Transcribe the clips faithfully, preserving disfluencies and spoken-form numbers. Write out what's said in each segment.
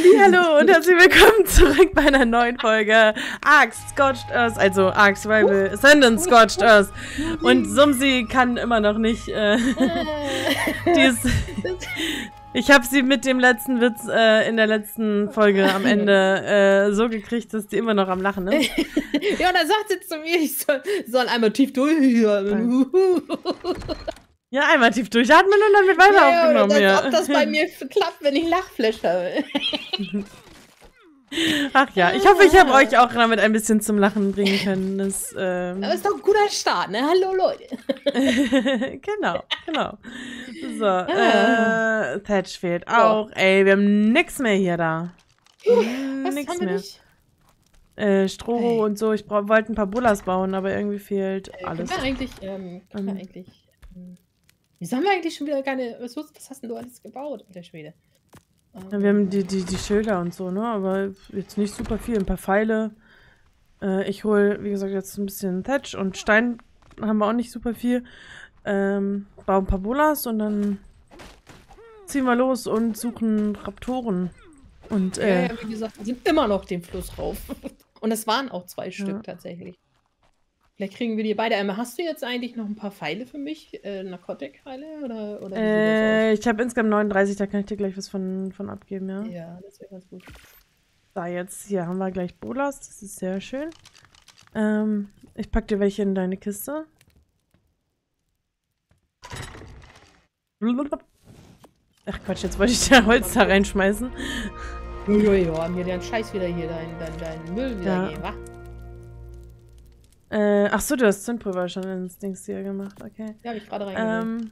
Hallo und herzlich willkommen zurück bei einer neuen Folge Ark Scorched Earth, also Ark Survival Ascendant Scorched Earth. Und Sumsi kann immer noch nicht. Äh, die ist, ich habe sie mit dem letzten Witz äh, in der letzten Folge am Ende äh, so gekriegt, dass die immer noch am Lachen ist. Ja, und dann sagt sie zu mir, ich soll, soll einmal tief durchatmen. Ja, einmal tief durchatmen und dann wird weiter ja, aufgenommen. Als ja. ob das bei mir klappt, wenn ich Lachflash habe. Ach ja, ich hoffe, ich habe euch auch damit ein bisschen zum Lachen bringen können. Das, ähm das ist doch ein guter Start, ne? Hallo, Leute. Genau, genau. So, äh, Thatch fehlt auch. Oh. Ey, wir haben nix mehr hier da. Was nix haben wir mehr. nicht? Äh, Stroh hey. und so. Ich wollte ein paar Bullas bauen, aber irgendwie fehlt äh, alles. Können wir eigentlich, ähm, können wir eigentlich, ähm, wieso haben wir eigentlich schon wieder keine Ressourcen? Was hast denn du alles gebaut, alter Schwede? Ja, wir haben die, die, die Schilder und so, ne? Aber jetzt nicht super viel. Ein paar Pfeile. Äh, ich hole, wie gesagt, jetzt ein bisschen Thatch und Stein haben wir auch nicht super viel. Ähm, bauen ein paar Bullas und dann ziehen wir los und suchen Raptoren. Und, äh, ja, ja, wie gesagt, wir sind immer noch den Fluss rauf. Und es waren auch zwei ja. Stück tatsächlich. Vielleicht kriegen wir die beide einmal. Hast du jetzt eigentlich noch ein paar Pfeile für mich? Äh, Narkotik-Pfeile? Oder, oder äh, ich habe insgesamt neununddreißig, da kann ich dir gleich was von, von abgeben, ja? Ja, das wäre ganz gut. Da jetzt, hier haben wir gleich Bolas, das ist sehr schön. Ähm, ich pack dir welche in deine Kiste. Ach Quatsch, jetzt wollte ich da Holz da reinschmeißen. Jojo, mir den Scheiß wieder hier, dein, dein, dein Müll wieder ja. geben, wa? Äh, ach so, du hast Zündpulver schon ins Dings hier gemacht, okay. Ja, hab ich gerade reingelegt.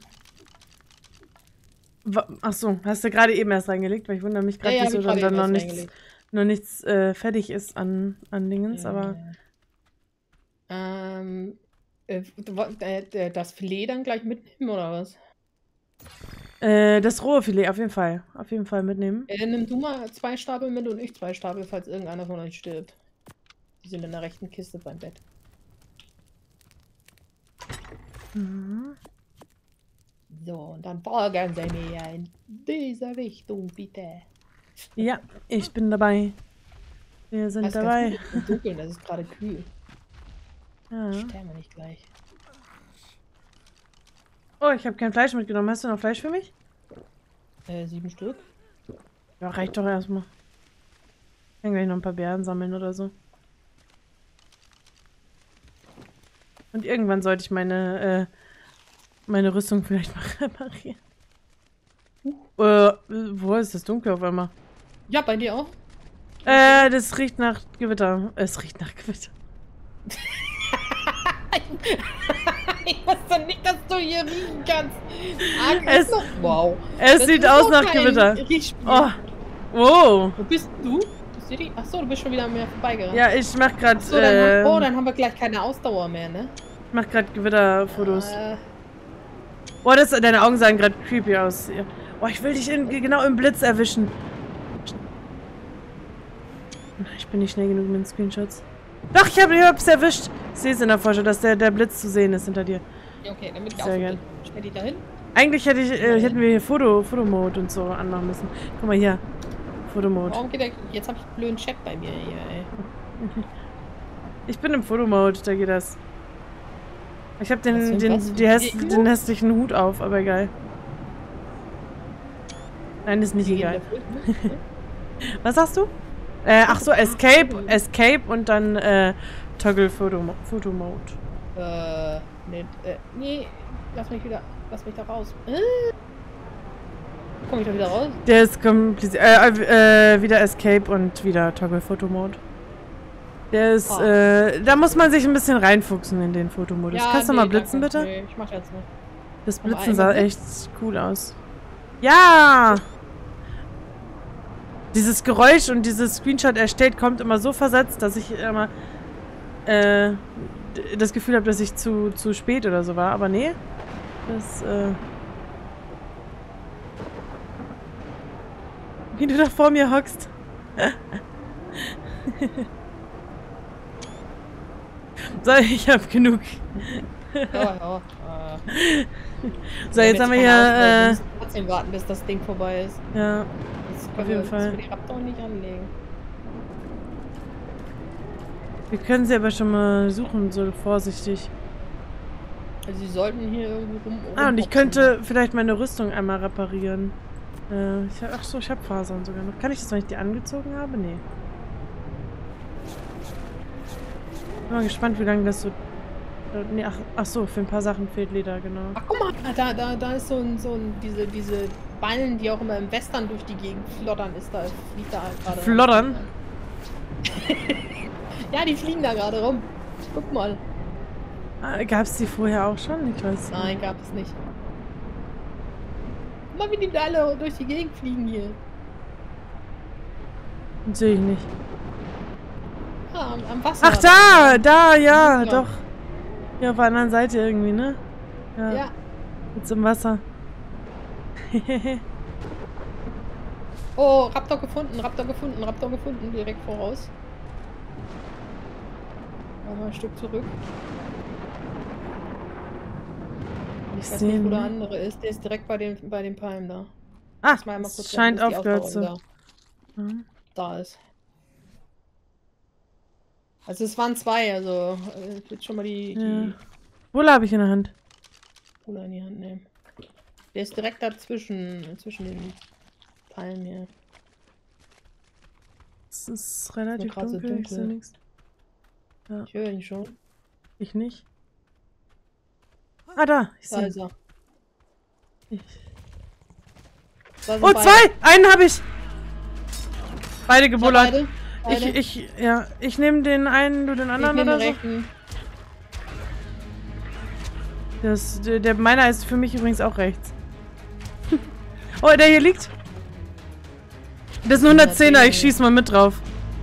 Ähm, ach so, hast du gerade eben erst reingelegt, weil ich wundere mich gerade, ja, ja, wieso dann, dann noch nichts, noch nichts äh, fertig ist an, an Dingens, ja, aber... Ja. Ähm, äh, das Filet dann gleich mitnehmen, oder was? Äh, das rohe Filet, auf jeden Fall. Auf jeden Fall mitnehmen. Äh, nimm du mal zwei Stapel mit und ich zwei Stapel, falls irgendeiner von euch stirbt. Die sind in der rechten Kiste beim Bett. Mhm. So, und dann folgen Sie mir in diese Richtung, bitte. Ja, ich bin dabei. Wir sind das dabei. Im Dunkeln, das ist gerade kühl. Ja. Sterben wir nicht gleich. Oh, ich habe kein Fleisch mitgenommen. Hast du noch Fleisch für mich? Äh, sieben Stück. Ja, reicht doch erstmal. Ich kann gleich noch ein paar Beeren sammeln oder so. Und irgendwann sollte ich meine, äh, meine Rüstung vielleicht mal reparieren. Uh. Äh, wo ist das dunkel auf einmal? Ja, bei dir auch? Äh, das riecht nach Gewitter. Es riecht nach Gewitter. Ich wusste nicht, dass du hier riechen kannst. Ah, es, doch, wow. Es das sieht aus nach Gewitter. Oh. Wow. Wo bist du? Achso, du bist schon wieder an mir vorbeigerannt. Ja, ich mach grad. So, dann äh, haben, oh, dann haben wir gleich keine Ausdauer mehr, ne? Ich mach grad Gewitterfotos. Äh. Boah, das, deine Augen sahen gerade creepy aus. Boah, ich will dich in, genau im Blitz erwischen. Ich bin nicht schnell genug mit den Screenshots. Doch, ich habe es erwischt. Ich sehe es in der Vorschau, dass der, der Blitz zu sehen ist hinter dir. Ja, okay, dann bin ich Sehr auch gern. Stell die da hin. Eigentlich hätte ich, äh, hätten wir hier Foto, Fotomode und so anmachen müssen. Guck mal hier. Fotomode. Warum geht der, jetzt habe ich einen blöden Chat bei mir hier, ey. Ich bin im Fotomode, da geht das. Ich habe den, den, die häss den hässlichen Hut auf, aber egal. Nein, ist nicht egal. Was sagst du? Äh, ach so, Escape, Escape und dann äh, Toggle Photo, Photo Mode. Äh, nee, äh, nee, lass mich wieder, lass mich da raus. Äh, komm ich da wieder raus? Der ist kompliziert. Äh, äh, wieder Escape und wieder Toggle Photo Mode. Der ist, oh. äh, da muss man sich ein bisschen reinfuchsen in den Fotomodus. Ja, kannst du nee, mal blitzen, danke. Bitte? Nee, ich mach jetzt nicht. Das Blitzen sah echt cool aus. Ja! Dieses Geräusch und dieses Screenshot erstellt kommt immer so versetzt, dass ich immer äh, das Gefühl habe, dass ich zu, zu spät oder so war. Aber nee, das äh wie du da vor mir hockst. So, ich hab genug. Ja, ja. Äh. So, jetzt haben wir hier... Wir müssen trotzdem warten, bis das Ding vorbei ist. Ja. Das Auf jeden wir, Fall. dass wir die Raptor nicht anlegen. Wir können sie aber schon mal suchen, so vorsichtig. Also sie sollten hier irgendwo rum. Ah, und ich rumhopsen. könnte vielleicht meine Rüstung einmal reparieren. Äh, ich hab, ach so, ich habe Fasern sogar noch. Kann ich das, wenn ich die angezogen habe? Nee. Bin mal gespannt, wie lange das so... Nee, ach, ach so, für ein paar Sachen fehlt Leder, genau. Ach, guck mal, da, da, da ist so ein, so ein, diese, diese Ballen, die auch immer im Western durch die Gegend flottern, ist da, fliegt da halt gerade. Flottern? Ja, die fliegen da gerade rum. Guck mal. Ah, gab es die vorher auch schon? Ich weiß nicht. Nein, gab es nicht. Guck mal, wie die da alle durch die Gegend fliegen hier. Sehe ich nicht. Ah, am, am Wasser. Ach, da! Da, ja, Ja. doch. Ja, auf der anderen Seite irgendwie, ne? Ja. Ja. Jetzt im Wasser. Oh, Raptor gefunden, Raptor gefunden, Raptor gefunden, direkt voraus. Mal ein Stück zurück. Ich Ich weiß sehe nicht, wo der ihn. andere ist. Der ist direkt bei den, bei den Palmen da. Ah, Lass mal einmal es kurz scheint rein, wo ist die aufgehört zu. Ausdauer? Da, Mhm. da ist. Also es waren zwei, also äh, ich würde schon mal die, Ja. die Wohle habe ich in der Hand. Cola in die Hand nehmen. Der ist direkt dazwischen, zwischen den Palmen hier. Es ist relativ gerade so dunkel, ich sehe dunkel. nichts. Ja, Ich höre ihn schon. ich nicht. Ah, da, ich Da sehe ist ihn. er. Ich. Da sind Oh, beide. zwei! Einen habe ich! Beide Ja, gebullert. beide. Ich, Beide. ich, ja, ich nehme den einen, du den Ich anderen nehm oder den so. rechten. Das, der, der meiner ist für mich übrigens auch rechts. Oh, der hier liegt. Das ist ein hundertzehner, ich schieß mal mit drauf.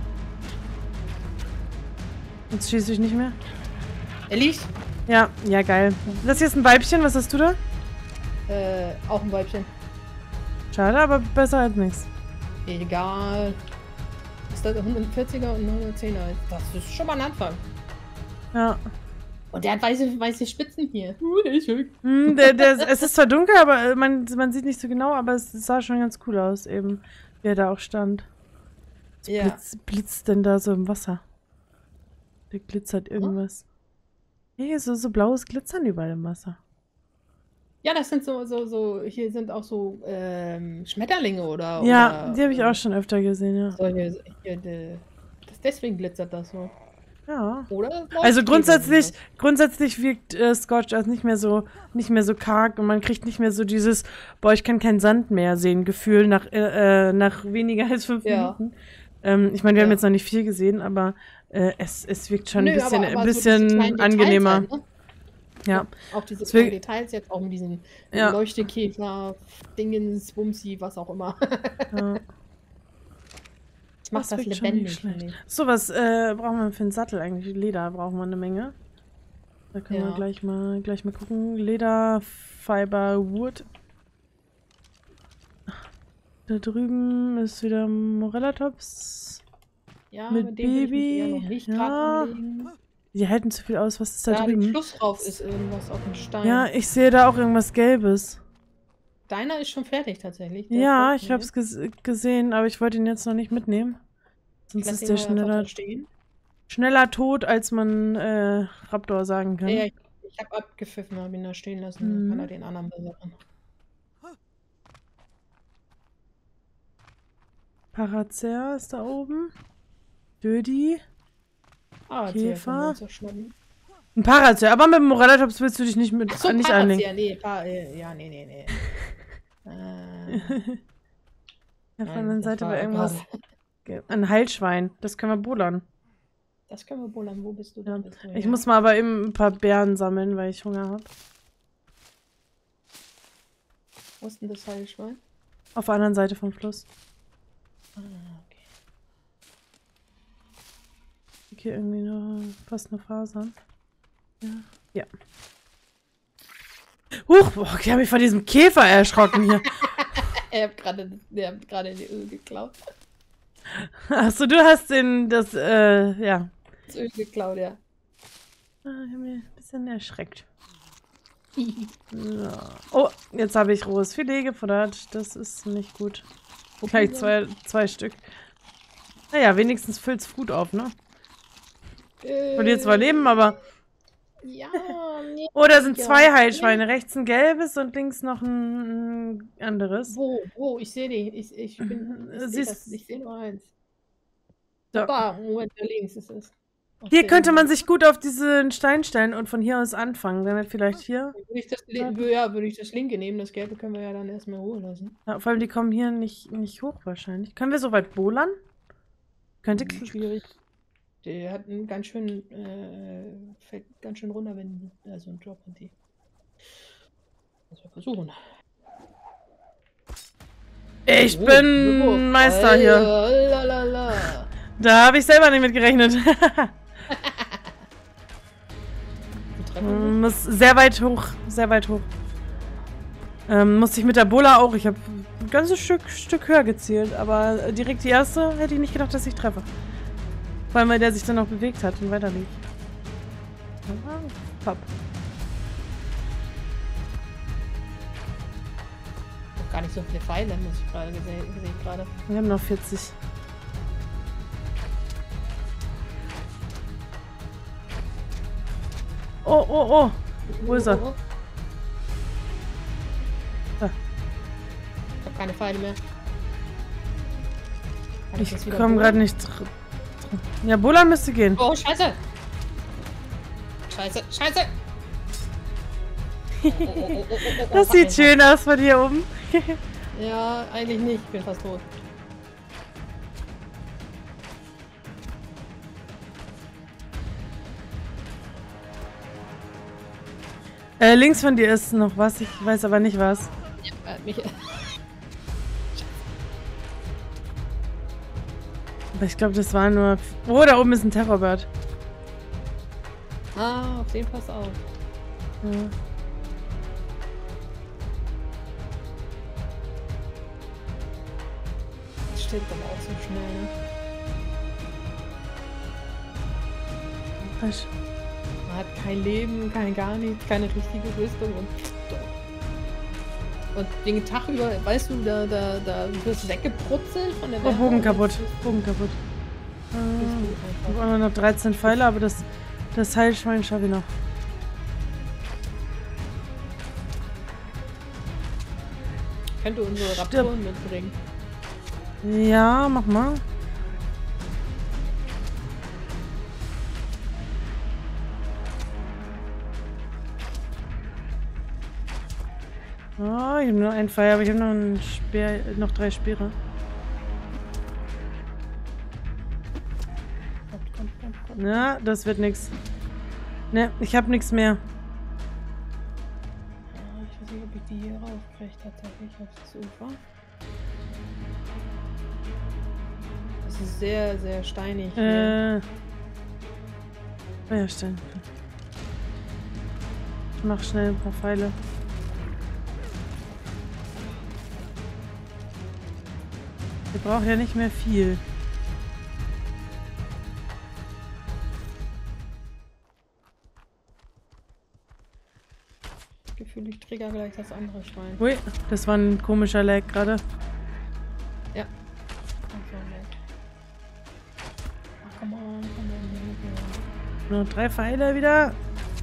Jetzt schieße ich nicht mehr. Er liegt. Ja, ja, geil. Das hier ist ein Weibchen, was hast du da? Äh, auch ein Weibchen. Schade, aber besser als nichts. Egal. Ist das ein hundertvierziger und ein hundertzehner? Das ist schon mal ein Anfang. Ja. Und der hat weiße, weiße Spitzen hier. Uh, der ist schön. Hm, der, der, es ist zwar dunkel, aber äh, man, man sieht nicht so genau, aber es sah schon ganz cool aus, eben, wie er da auch stand. Was Ja. blitz, blitzt denn da so im Wasser? Da glitzert irgendwas. Hey, so, so blaues Glitzern überall im Wasser. Ja, das sind so, so, so, hier sind auch so ähm, Schmetterlinge oder. Ja, oder, die habe ich ähm, auch schon öfter gesehen, ja. Solche, hier, die, das, deswegen glitzert das so. Ja. Oder? Also Leuchtfäden grundsätzlich, sind grundsätzlich wirkt äh, Scorched Earth nicht mehr so, nicht mehr so karg und man kriegt nicht mehr so dieses, boah, ich kann keinen Sand mehr sehen, Gefühl nach, äh, äh, nach weniger als fünf Ja. Minuten. Ähm, ich meine, wir haben Ja. jetzt noch nicht viel gesehen, aber äh, es, es wirkt schon Nö, ein bisschen, aber- aber ein so diese bisschen kleinen Details angenehmer. halt, ne? Ja. Auch diese Es will- kleinen Details jetzt auch mit diesen Ja. Leuchtekäfer, Dingens, Wumsi, was auch immer. Ja. Das macht das wirkt schon nicht lebendig. schlecht. finde ich. So, was äh, brauchen wir für einen Sattel eigentlich? Leder brauchen wir eine Menge. Da können wir Ja. gleich mal, gleich mal gucken. Leder, Fiber, Wood. Da drüben ist wieder Morellatops. Ja, Mit mit, dem will ich mich eher Baby, noch nicht ja. gerade anlegen. Die halten zu viel aus. Was ist da Da im drüben? Fluss drauf ist irgendwas auf dem Stein. Ja, ich sehe da auch irgendwas Gelbes. Deiner ist schon fertig tatsächlich. der Ja, folgt ich mir. hab's ges gesehen, aber ich wollte ihn jetzt noch nicht mitnehmen. Sonst Lass ist den der mal einfach schneller, da stehen. schneller tot, als man äh, Raptor sagen kann. Ja, ich, ich habe abgepfiffen, habe ihn da stehen lassen. Dann Mhm. kann er den anderen berühren. Paracer ist da oben. Dödi. Ah, Käfer. So schnappen. Ein Paracer, aber mit dem Morellatops willst du dich nicht mit Ach so, äh, nicht Paracer, einlegen. nee, pa äh, ja, nee, nee, nee. äh, Ja, von der nein, anderen das Seite war war irgendwas. gerade- Ge- Ein Heilschwein. Das können wir bullern. Das können wir bullern. Wo bist du? Ja. Da bist du, Ich ja. muss mal aber eben ein paar Beeren sammeln, weil ich Hunger habe. Wo ist denn das Heilschwein? Auf der anderen Seite vom Fluss. Ah, okay. Hier irgendwie noch fast eine Faser. Ja. Ja. Huch, boah, ich habe mich vor diesem Käfer erschrocken hier. Er hat gerade der hat gerade die Öl geklaut. Achso, du hast den, das, äh, ja. Das Öl geklaut, ja. Ah, ich habe mich ein bisschen erschreckt. So. Oh, jetzt habe ich rohes Filet gefuttert. Das ist nicht gut. Gleich zwei, zwei Stück. Naja, wenigstens füllt's Food auf, ne? Äh, Verliert zwar Leben, aber... Ja, nee. Oh, da sind ja, zwei Heilschweine. Rechts ein gelbes und links noch ein, ein anderes. Wo? Wo? Ich sehe die. Ich, ich bin. Ich sehe Siehst- ich seh nur eins. So. Da, Moment, da links ist es. Auf Hier der könnte man Insel. sich gut auf diesen Stein stellen und von hier aus anfangen. Dann vielleicht hier. Würde ich das, ja, würde ich das linke nehmen, das gelbe können wir ja dann erstmal ruhen lassen. Ja, vor allem, die kommen hier nicht, nicht hoch wahrscheinlich. Können wir so weit bohlern? Könnte Hm, schwierig. Der hat einen ganz schön, äh, fällt ganz schön runter, wenn, also ein Drop und die. Was wir versuchen. Ich Oh, bin oh, Meister hier. Lalala. Da habe ich selber nicht mit gerechnet. Wir treffen uns. Muss sehr weit hoch. Sehr weit hoch. Ähm, musste ich mit der Bola auch. Ich habe ein ganzes Stück, Stück höher gezielt. Aber direkt die erste hätte ich nicht gedacht, dass ich treffe. Vor allem, weil der sich dann noch bewegt hat und weiter lief. Hopp. Ich hab gar nicht so viele Pfeile, muss ich gerade gesehen, gesehen gerade. Wir haben noch vierzig. Oh, oh, oh. Wo ist er? Oh, oh. Da. Ich hab keine Pfeile mehr. Kann Ich jetzt wieder komme bohren? gerade nicht dr dr Ja, Bola müsste gehen. Oh, scheiße! Scheiße, scheiße! Oh, oh, oh, oh, oh, oh, Das oh, sieht Alter. schön aus von hier oben. Ja, eigentlich nicht. Ich bin fast tot. Äh, links von dir ist noch was. Ich weiß aber nicht was. Ja, äh, mich, Aber ich glaube, das war nur... Oh, da oben ist ein Terrorbird. ah, auf den pass auf. Ja. Das stirbt aber auch so schnell, ne? Falsch. Man hat kein Leben, kein gar nichts, keine richtige Rüstung und und den Tag über, weißt du, da, da, da wirst du weggebrutzelt von der Oh, Wärme Bogen und kaputt. jetzt bist Bogen kaputt. du Äh, ich einfach- habe auch noch dreizehn Pfeile, aber das, das Heilschwein schaffe ich noch. Könnte unsere Raptoren mitbringen. Ja, mach mal. Oh, ich habe nur einen Pfeil, aber ich habe noch einen Speer, noch drei Speere. Kommt, kommt, kommt, kommt. Ja, das wird nix. Ne, ich habe nichts mehr. Ah, ich weiß nicht, ob ich die hier raufkriege tatsächlich auf das Ufer. Das ist sehr, sehr steinig. hier. Äh. Feuerstein. Ich mach schnell ein paar Pfeile. Wir brauchen ja nicht mehr viel. Gefühl, ich trigger gleich das andere Schwein. Ui, das war ein komischer Lag gerade. Ja. Komm schon weg. Ach, come on, come on. Nur drei Pfeile wieder.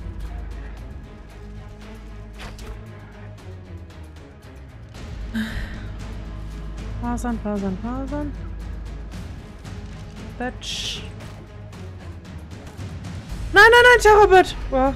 Fasern, fasern, fasern. Batch. Nein, nein, nein, Terrorbird. Boah.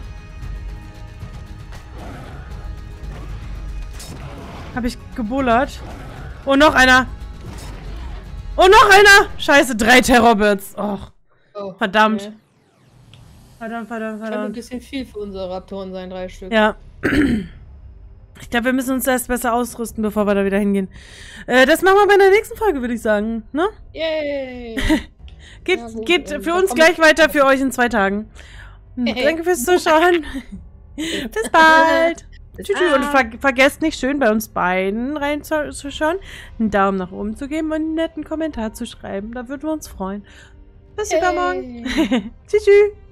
Hab ich gebullert. Oh, noch einer. Oh, noch einer. Scheiße, drei Terrorbirds. Och, Oh, verdammt. okay. Verdammt, verdammt, Kann ein verdammt. bisschen viel für unsere Raptoren sein, drei Stück. Ja. Ich glaube, wir müssen uns erst besser ausrüsten, bevor wir da wieder hingehen. Äh, das machen wir bei der nächsten Folge, würde ich sagen. Ne? Yay! Geht, Ja, gut, geht ähm, für da uns komm gleich ich- weiter, für euch in zwei Tagen. Danke fürs Zuschauen. Bis bald. Bis Tschüss. Und dann. ver vergesst nicht, schön bei uns beiden reinzuschauen, einen Daumen nach oben zu geben und einen netten Kommentar zu schreiben. Da würden wir uns freuen. Bis übermorgen. Yay. Tschüss. Tschüss.